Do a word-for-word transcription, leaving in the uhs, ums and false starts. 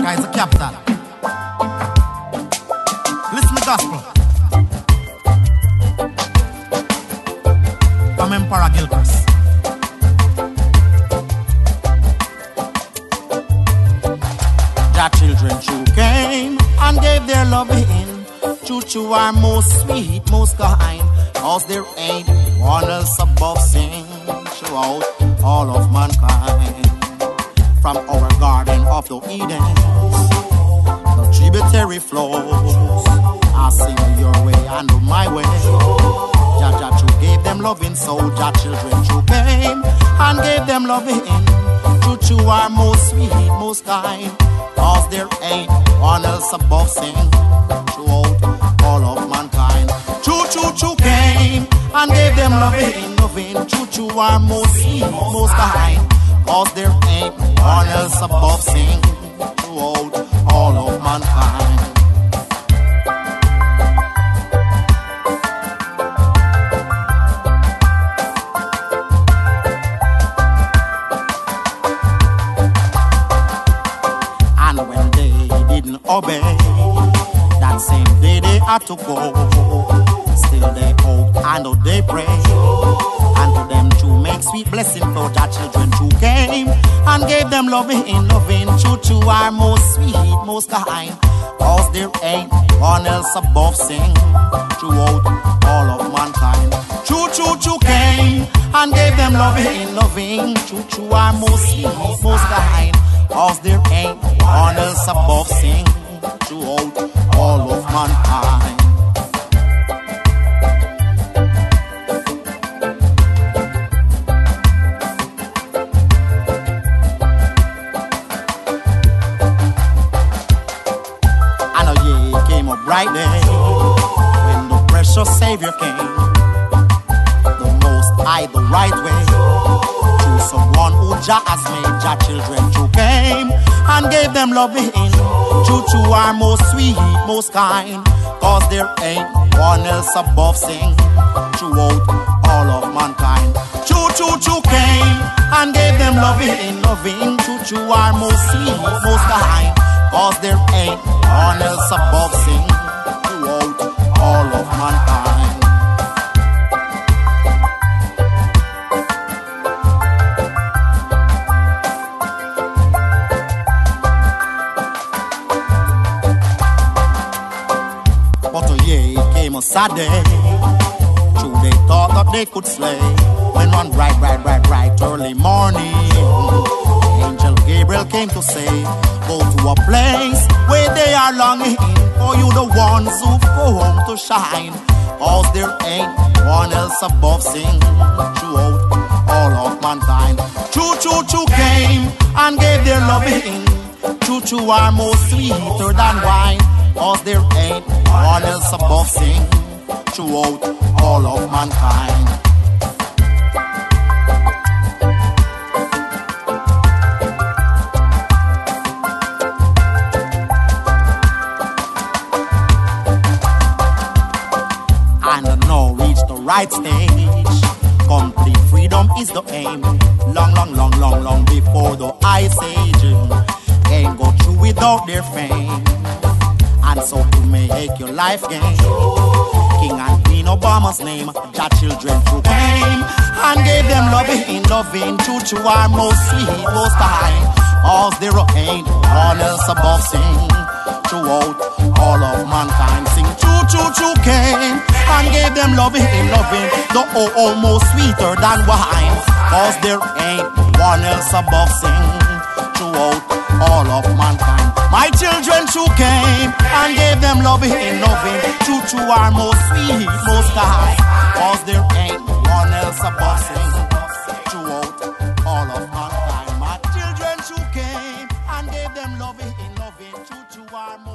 America is the capital. Listen to the gospel from Emperor Gilchrist. Jah children true came and gave their loving. True true are most sweet, most kind. Cause there ain't one else above sing throughout all of mankind. From our garden of the Eden, the tributary flows. I sing your way and my way. Jah Jah true gave them loving, so Jah children true came and gave them loving. True true are most sweet, most kind. Cause there ain't one else above sing throughout all of mankind. True true true came and gave them loving, loving. True true are most sweet, most kind. Cause there ain't one else above sing throughout all of mankind. And when they didn't obey, that same day they had to go. Still they hope and they pray. And to them to make sweet blessing for Jah children who came and gave them loving, loving. True true are most sweet, most kind. Cause there ain't one else above sing throughout all of mankind. True true true came and gave them loving, loving. True true are most sweet, most kind. Cause there ain't one else above sing throughout all of mankind. Right there, when the precious Savior came, the most high, the right way, to someone who Jah has made. Jah children who came and gave them loving. True true are most sweet, most kind. Cause there ain't one else above sing throughout all of mankind. True true true came and gave them loving, loving. True true are most sweet, most kind. Cause there ain't one else above sing throughout all of mankind. But oh yeah, it came a sad day. True, they thought that they could slay. When one bright, bright, bright, bright early morning, Angel Gabriel came to say, go to a place where they are longing for you, the ones who go home to shine. Cause there ain't one else above sing throughout all of mankind. True, true, true came and gave their loving. True, true are most sweeter than wine. Cause there ain't one else above sing throughout all of mankind. Right stage, complete freedom is the aim. Long, long, long, long, long before the Ice Age, can't go through without their fame. And so to make your life gain, King and Queen Obama's name, Jah children who came and gave them loving, loving. True, true are most sweet, most kind. Cause there ain't one else above sing throughout all of mankind. Sing true, true, true came and gave them loving, loving. The oh, oh, most sweeter than wine. Cause there ain't one else above sing throughout all of mankind. My children true came and gave them loving, loving. True, true are most sweet, most kind. Cause there ain't one else above sing throughout all of mankind. My children true came and gave them loving, loving. True, true are most